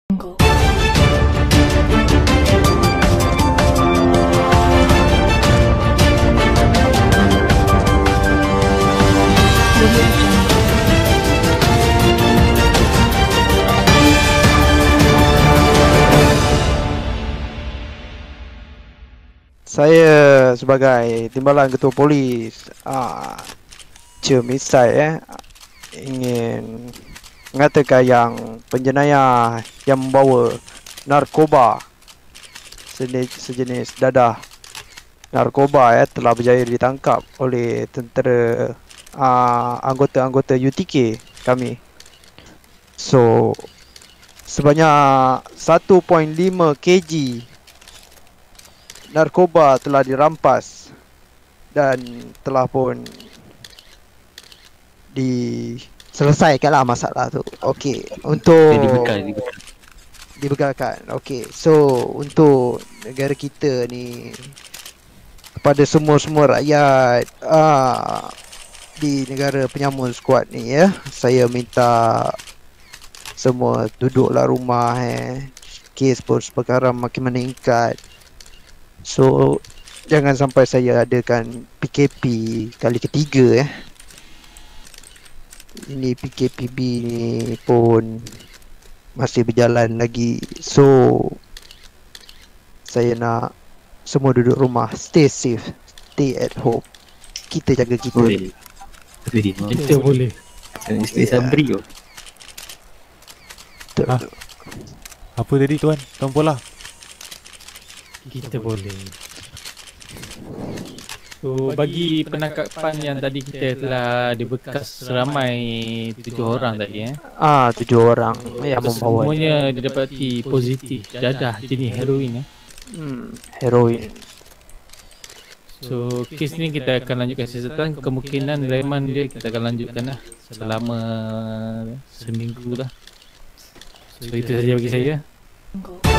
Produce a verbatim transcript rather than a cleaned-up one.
Saya sebagai Timbalan Ketua Polis ah, Cia Misai eh, ingin mengatakan yang penjenayah yang membawa narkoba sejenis, sejenis dadah narkoba eh, telah berjaya ditangkap oleh tentera ah, anggota-anggota U T K kami. So sebanyak satu perpuluhan lima kilogram narkoba telah dirampas dan telah pun diselesaikanlah masalah tu. Okey, untuk dibekal, dibekal. dibekalkan. Okey, so untuk negara kita ni, kepada semua-semua rakyat ah, di negara penyamun skuad ni ya, saya minta semua duduklah rumah eh. Kes pun perkara makin meningkat. So jangan sampai saya adakan P K P kali ketiga eh. Ini P K P B ni pun masih berjalan lagi. So saya nak semua duduk rumah, stay safe, stay at home. Kita jaga kita. Boleh. Kita boleh. Isteri Sabri tu. Ha? Apa tadi tuan? Tuan Pola? Kita boleh. So bagi penangkapan yang tadi kita telah dibekas seramai tujuh orang tadi eh. Ah, tujuh orang yang membawa Semuanya didapati positif dadah jenis heroin eh. hmm, heroin. So kes ni kita akan lanjutkan siasatan. Kemungkinan reman dia kita akan lanjutkan lah selama seminggu lah. So itu saja bagi saya.